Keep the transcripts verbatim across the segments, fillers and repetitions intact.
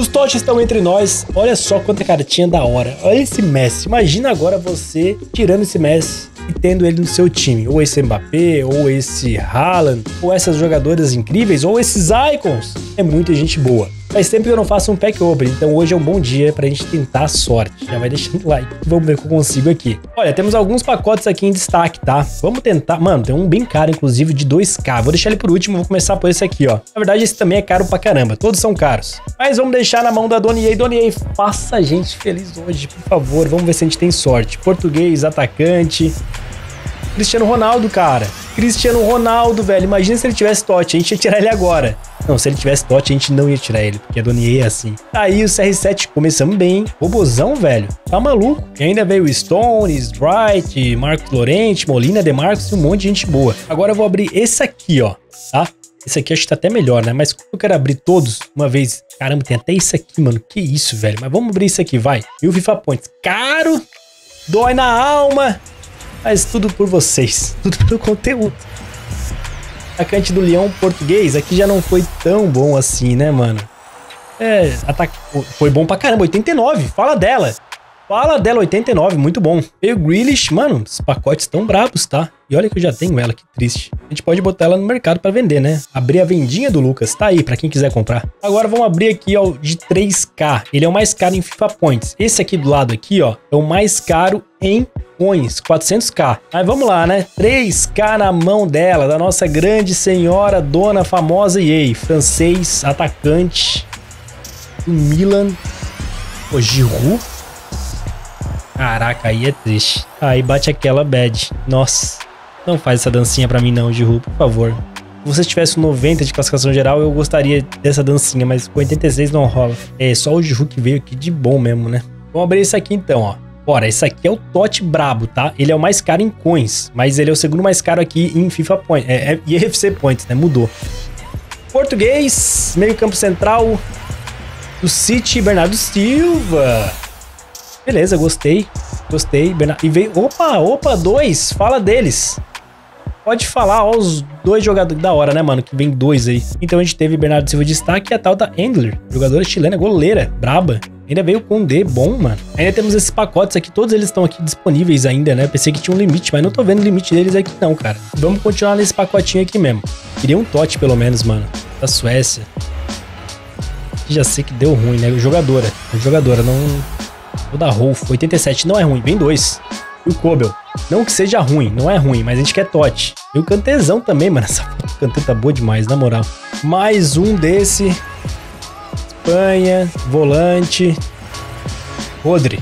Os Totti estão entre nós. Olha só quanta cartinha da hora. Olha esse Messi. Imagina agora você tirando esse Messi e tendo ele no seu time. Ou esse Mbappé, ou esse Haaland, ou essas jogadoras incríveis, ou esses Icons. É muita gente boa. Faz tempo que eu não faço um pack open, então hoje é um bom dia pra gente tentar a sorte. Já vai deixando o like. Vamos ver o que eu consigo aqui. Olha, temos alguns pacotes aqui em destaque, tá? Vamos tentar... Mano, tem um bem caro, inclusive, de dois K. Vou deixar ele por último, vou começar por esse aqui, ó. Na verdade, esse também é caro pra caramba. Todos são caros. Mas vamos deixar na mão da Donier. Donier, faça a gente feliz hoje, por favor. Vamos ver se a gente tem sorte. Português, atacante... Cristiano Ronaldo, cara. Cristiano Ronaldo, velho. Imagina se ele tivesse Totti. A gente ia tirar ele agora. Não, se ele tivesse Totti, a gente não ia tirar ele. Porque a Donier é assim. Tá aí o C R sete. Começamos bem, hein? Robozão, velho. Tá maluco. E ainda veio o Stones, Bright, Marcos Llorente, Molina, Demarcos e um monte de gente boa. Agora eu vou abrir esse aqui, ó. Tá? Esse aqui acho que tá até melhor, né? Mas como eu quero abrir todos uma vez... Caramba, tem até isso aqui, mano. Que isso, velho. Mas vamos abrir isso aqui, vai. E o FIFA Points. Caro. Dói na alma. Mas tudo por vocês, tudo pelo conteúdo. Atacante do Leão português, aqui já não foi tão bom assim, né, mano? É, ataque... foi bom pra caramba, oitenta e nove, fala dela. Fala dela, oitenta e nove, muito bom. Veio Grealish, mano, os pacotes tão brabos, tá? E olha que eu já tenho ela, que triste. A gente pode botar ela no mercado pra vender, né? Abrir a vendinha do Lucas, tá aí, pra quem quiser comprar. Agora vamos abrir aqui, ó, de três K. Ele é o mais caro em FIFA Points. Esse aqui do lado aqui, ó, é o mais caro em coins, quatrocentos K. Mas vamos lá, né? três K na mão dela, da nossa grande senhora, dona famosa E A. Francês, atacante do Milan. O Giroud. Caraca, aí é triste. Aí bate aquela bad. Nossa, não faz essa dancinha pra mim não, Giroud, por favor. Se você tivesse um noventa de classificação geral, eu gostaria dessa dancinha, mas com oitenta e seis não rola. É só o Giroud que veio aqui de bom mesmo, né? Vamos abrir esse aqui então, ó. Bora, esse aqui é o Totti brabo, tá? Ele é o mais caro em coins, mas ele é o segundo mais caro aqui em FIFA Points. É, é I F C Points, né? Mudou. Português, meio campo central do City, Bernardo Silva. Beleza, gostei. Gostei. Bernardo... E veio... Opa, opa, dois. Fala deles. Pode falar, ó, os dois jogadores da hora, né, mano? Que vem dois aí. Então a gente teve Bernardo Silva de destaque e a tal da Endler, jogadora chilena, goleira, braba. Ainda veio com D bom, mano. Ainda temos esses pacotes aqui, todos eles estão aqui disponíveis ainda, né? Pensei que tinha um limite, mas não tô vendo o limite deles aqui não, cara. Vamos continuar nesse pacotinho aqui mesmo. Queria um Totti pelo menos, mano. Da Suécia. Já sei que deu ruim, né? Jogadora. Jogadora, não... O da Rolf, oitenta e sete, não é ruim, vem dois. E o Kobel, não que seja ruim, não é ruim, mas a gente quer Totti. E o Cantezão também, mano, essa foto do Kanté tá boa demais, na moral. Mais um desse. Espanha, volante. Rodri.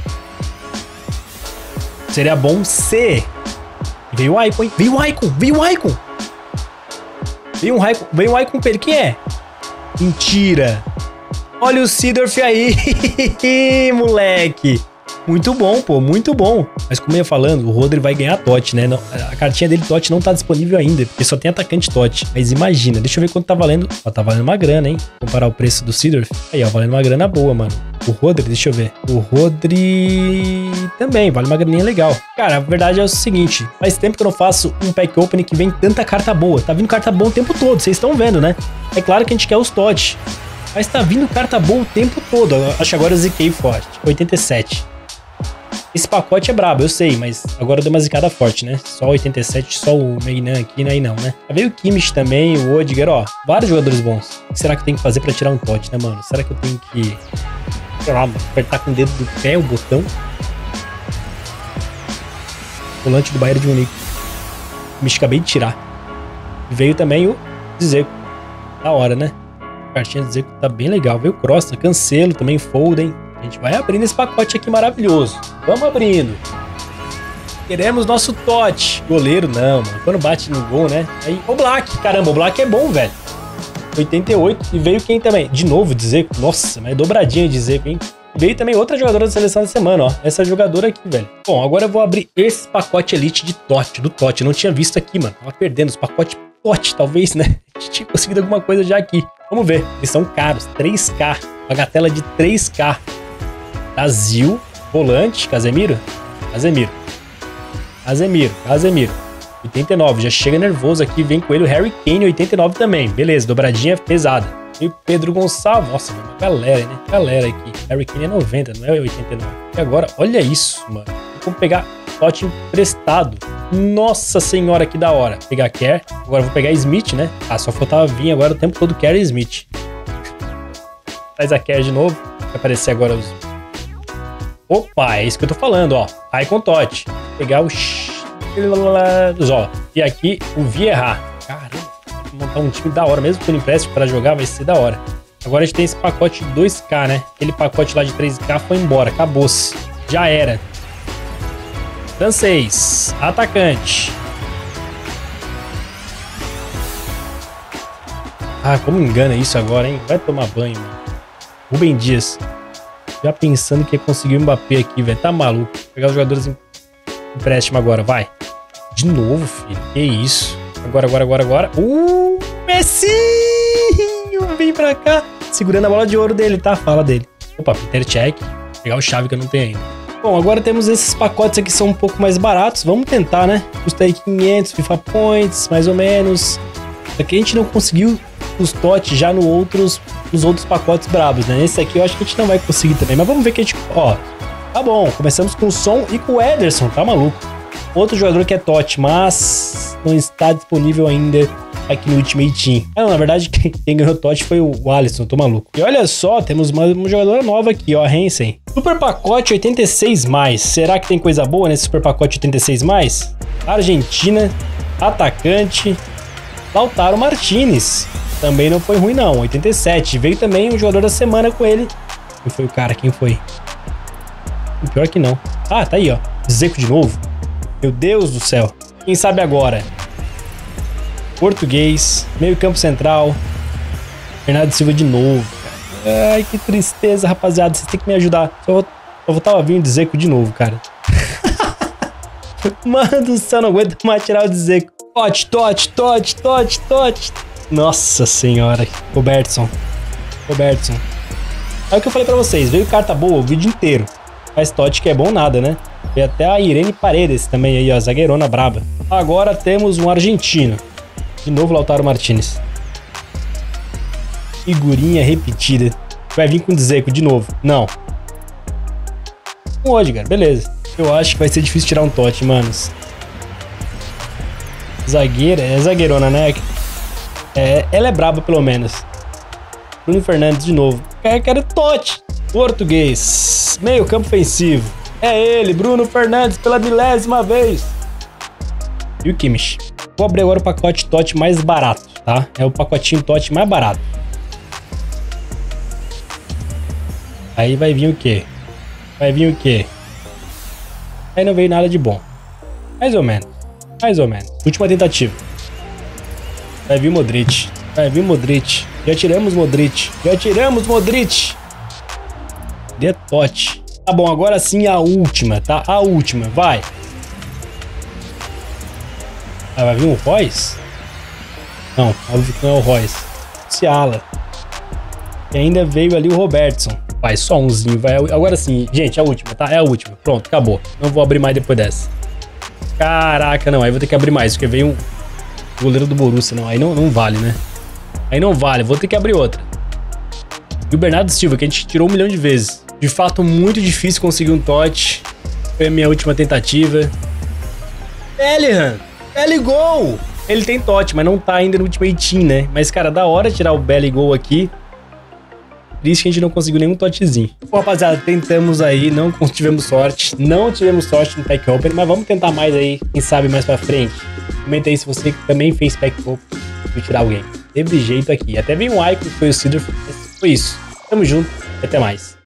Seria bom ser. Veio o Icon, hein? Veio o Icon, veio o Icon. Veio um Icon, veio um Icon pra ele, quem é? Mentira. Olha o Seedorf aí, moleque. Muito bom, pô, muito bom. Mas como eu ia falando, o Rodri vai ganhar Totti, né? Não, a cartinha dele Totti não tá disponível ainda, porque só tem atacante Totti. Mas imagina, deixa eu ver quanto tá valendo. Ó, tá valendo uma grana, hein? Comparar o preço do Seedorf. Aí, ó, valendo uma grana boa, mano. O Rodri, deixa eu ver. O Rodri também, vale uma graninha legal. Cara, a verdade é o seguinte, faz tempo que eu não faço um pack opening que vem tanta carta boa. Tá vindo carta boa o tempo todo, vocês estão vendo, né? É claro que a gente quer os Totti. Mas tá vindo carta boa o tempo todo. Acho que agora eu ziquei forte. oitenta e sete. Esse pacote é brabo, eu sei, mas agora deu uma zicada forte, né? Só oitenta e sete, só o Meinan aqui, aí não, né? Veio o Kimmich também, o Odegaard, ó. Vários jogadores bons. O que será que eu tenho que fazer pra tirar um Totti, né, mano? Será que eu tenho que... sei lá, apertar com o dedo do pé o botão? Volante do Bayern de Munique. Kimmich acabei de tirar. E veio também o Dzeko. Da hora, né? A cartinha de Dzeko tá bem legal. Veio o Kroos, Cancelo também, Foden. A gente vai abrindo esse pacote aqui maravilhoso. Vamos abrindo. Queremos nosso Totti. Goleiro não, mano. Quando bate no gol, né? Aí, o Black. Caramba, o Black é bom, velho. oitenta e oito. E veio quem também? De novo, Dzeko. Nossa, mas é dobradinha de Dzeko, hein? Veio também outra jogadora da seleção da semana, ó. Essa jogadora aqui, velho. Bom, agora eu vou abrir esse pacote Elite de Totti, do Totti. Eu não tinha visto aqui, mano. Tava perdendo os pacotes Totti, talvez, né? A gente tinha conseguido alguma coisa já aqui. Vamos ver. Eles são caros. três K. Bagatela de três K. Brasil. Volante. Casemiro? Casemiro. Casemiro. Casemiro. oitenta e nove. Já chega nervoso aqui. Vem com ele o Harry Kane, oitenta e nove também. Beleza. Dobradinha pesada. E Pedro Gonçalves. Nossa, uma galera, né? Galera aqui. Harry Kane é noventa, não é oitenta e nove. E agora, olha isso, mano. Vou pegar Totti emprestado. Nossa senhora, que da hora. Vou pegar Kerr. Agora vou pegar Smith, né? Ah, só faltava vir agora o tempo todo Kerr e Smith. Traz a Kerr de novo. Vai aparecer agora os... Opa, é isso que eu tô falando, ó. Aí com Totti. Vou pegar o... Ó. E aqui o Vieira. Caramba. Vou montar um time da hora. Mesmo com o empréstimo para jogar, vai ser da hora. Agora a gente tem esse pacote de dois K, né? Aquele pacote lá de três K foi embora. Acabou-se. Já era. Francês. Atacante. Ah, como engana isso agora, hein? Vai tomar banho, mano. Rubem Dias. Já pensando que ia conseguir o Mbappé aqui, velho. Tá maluco. Vou pegar os jogadores em empréstimo agora, vai. De novo, filho. Que isso. Agora, agora, agora, agora. Uh, Messi! Vem pra cá. Segurando a bola de ouro dele, tá? Fala dele. Opa, Peter Cech. Vou pegar o chave que eu não tenho ainda. Bom, agora temos esses pacotes aqui que são um pouco mais baratos. Vamos tentar, né? Custa aí quinhentos FIFA Points, mais ou menos. Só que a gente não conseguiu os T O T já no outros, nos outros pacotes brabos, né? Esse aqui eu acho que a gente não vai conseguir também. Mas vamos ver que a gente... Ó, tá bom. Começamos com o Son e com o Ederson. Tá maluco. Outro jogador que é T O T, mas não está disponível ainda aqui no Ultimate Team. Ah, não, na verdade, quem, quem ganhou o T O T foi o Alisson, tô maluco. E olha só, temos uma, uma jogadora nova aqui, ó, a Hansen. Super pacote oitenta e seis mais. Será que tem coisa boa nesse super pacote oitenta e seis mais? Argentina, atacante, Lautaro Martinez. Também não foi ruim, não. oitenta e sete. Veio também o jogador da semana com ele. Quem foi o cara? Quem foi? O pior que não. Ah, tá aí, ó. Dzeko de novo. Meu Deus do céu. Quem sabe agora? Português, meio campo central. Bernardo Silva de novo, cara. Ai, que tristeza, rapaziada. Vocês têm que me ajudar. Só vou, só vou tava vindo de Dzeko de novo, cara. Mano do céu, não aguento mais tirar o Dzeko. Totti, Totti, Totti, Totti, Totti. Nossa senhora. Robertson. Robertson. É o que eu falei pra vocês. Veio carta boa o vídeo inteiro. Mas Totti que é bom nada, né? Veio até a Irene Paredes também aí, ó. Zagueirona braba. Agora temos um argentino. De novo, Lautaro Martinez. Figurinha repetida. Vai vir com o Dzeko de novo. Não. Um Odegaard, beleza. Eu acho que vai ser difícil tirar um Totti, manos. Zagueira, é zagueirona, né? É, ela é braba, pelo menos. Bruno Fernandes de novo. Eu quero Totti. Português. Meio campo ofensivo. É ele, Bruno Fernandes, pela milésima vez. E o Kimmich. Vou abrir agora o pacote Totti mais barato, tá? É o pacotinho Totti mais barato. Aí vai vir o quê? Vai vir o quê? Aí não veio nada de bom. Mais ou menos. Mais ou menos. Última tentativa. Vai vir Modric. Vai vir Modric. Já tiramos Modric. Já tiramos Modric. De Totti. Tá bom, agora sim a última, tá? A última. Vai. Ah, vai vir o Royce? Não, óbvio que não é o Royce. Ciala. E ainda veio ali o Robertson. Vai, só umzinho. Vai. Agora sim, gente, a última, tá? É a última. Pronto, acabou. Não vou abrir mais depois dessa. Caraca, não. Aí vou ter que abrir mais, porque veio um goleiro do Borussia. Não, aí não, não vale, né? Aí não vale. Vou ter que abrir outra. E o Bernardo Silva, que a gente tirou um milhão de vezes. De fato, muito difícil conseguir um Totti. Foi a minha última tentativa. Bellingham. Belly Gol! Ele tem Totti, mas não tá ainda no Ultimate Team, né? Mas, cara, da hora tirar o Belly Gol aqui. Triste que a gente não conseguiu nenhum Tottizinho. Bom, rapaziada, tentamos aí, não tivemos sorte. Não tivemos sorte no Pack Open, mas vamos tentar mais aí, quem sabe mais pra frente. Comenta aí se você também fez Pack Open e tirar alguém. Teve jeito aqui. Até veio um Icon, que foi o Sidor. Foi isso. Tamo junto e até mais.